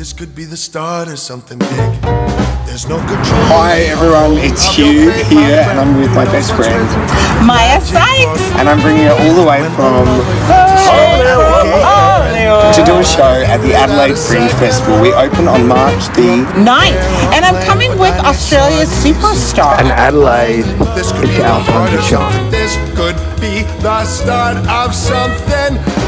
This could be the start of something big. There's no control. Hi everyone, it's Hugh here and I'm with my best friend Maiya Sykes. and I'm bringing it all the way from to do a show at the Adelaide Fringe Festival. We open on March the 9th, and I'm coming with Australia's superstar. And Adelaide, This could it's be our the time start to of shine. something. This could be the start of something.